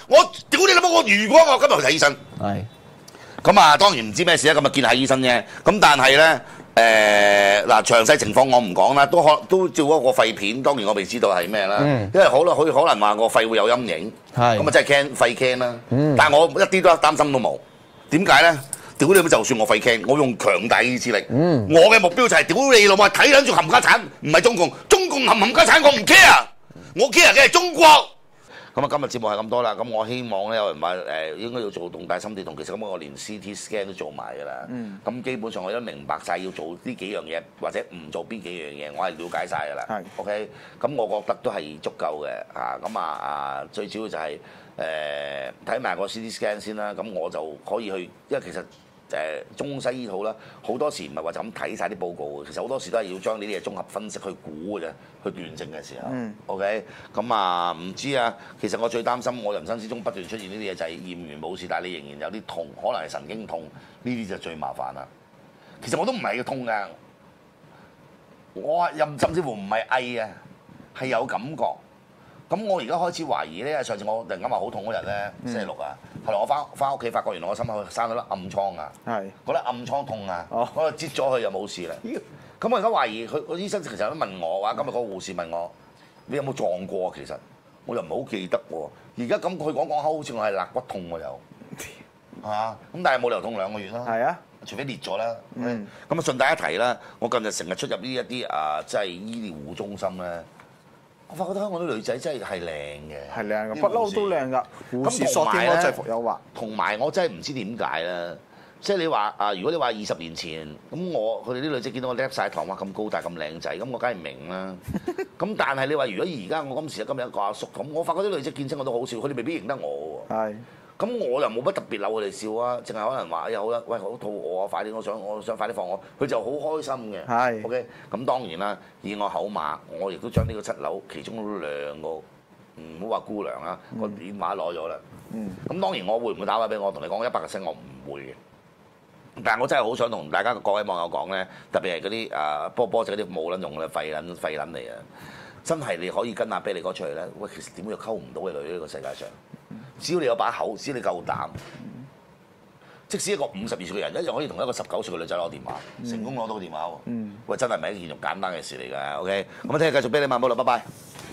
我屌你老母！我如果我今日去睇醫生， 係咁啊當然唔知咩事啦，咁啊見下醫生啫。咁但係咧嗱詳細情況我唔講啦，都照嗰個肺片，當然我未知道係咩啦，因為佢可能話個肺會有陰影， 係咁啊真係肺 can 啦。但係我一啲都擔心都冇，點解咧？屌你老母！就算我肺 can，我用強大意志力，我嘅目標就係屌你老母睇撚住冚家產，唔係中共，中共冚家產我唔 care，我 care 嘅係中國。咁啊，今日節目係咁多啦。咁我希望咧，有人話應該要做動態心電圖，其實咁我連 CT scan 都做埋㗎啦。咁基本上我都明白晒要做呢幾樣嘢，或者唔做邊幾樣嘢，我係了解晒㗎啦。 係 OK，咁我覺得都係足夠嘅嚇。咁最主要就係睇埋個 CT scan 先啦。咁我就可以去，因為其實中西醫好啦，好多時唔係話就咁睇晒啲報告嘅，其實好多時都係要將呢啲嘢綜合分析去估嘅啫，去斷症嘅時候。OK，咁唔知啊。其實我最擔心我人生之中不斷出現呢啲嘢就係驗完冇事，但係你仍然有啲痛，可能係神經痛，呢啲就最麻煩啦。其實我都唔係痛㗎，我甚至乎唔係翳啊，係有感覺。咁我而家開始懷疑咧，上次我突然間話好痛嗰日咧，星期六啊，後來我翻屋企發覺原來我心口生咗粒暗瘡啊，覺得暗瘡痛啊，我就擠咗佢就冇事啦。咁我而家懷疑佢個醫生其實都問我話，今日個護士問我你有冇撞過？其實我又唔係好記得喎。而家咁佢講口，好似我係肋骨痛喎又咁但係冇理由痛2個月啦。 係啊， 除非裂咗啦。咁啊順帶一提啦，我近日成日出入呢一啲即係醫療護中心咧。我發覺香港啲女仔真係靚嘅， 係靚嘅，不嬲都靚㗎。護士索點嗰制服誘惑， 同埋我真係唔知點解啦。即係你話如果你話20年前咁，佢哋啲女仔見到我 lap 曬糖，哇咁高大咁靚仔，咁我梗係明啦。咁但係你話如果而家我今時今日一個阿叔咁，我發覺啲女仔見親我都好笑，佢哋未必認得我喎。係。咁我又冇乜特別扭佢哋笑啊，淨係可能話好啦，喂好肚餓啊，快啲我想快啲放我，佢就好開心嘅。係。OK，咁當然啦，以我口馬，我亦都將呢個7樓其中2個唔好話姑娘啊個電話攞咗啦。咁當然我會唔會打話俾我同你講100%我唔會嘅。但係我真係好想同大家各位網友講咧，特別係嗰啲波仔嗰啲冇撚用嘅廢撚嚟啊！真係你可以跟阿啤利哥出去咧，喂，其實點會溝唔到嘅女呢個世界上？只要你有把口，只要你夠膽，即使一個52歲嘅人一樣可以同一個19歲嘅女仔攞電話，成功攞到個電話喎。喂，真係唔係一件咁簡單嘅事嚟㗎。OK，咁聽日繼續啤你漫步啦，拜拜。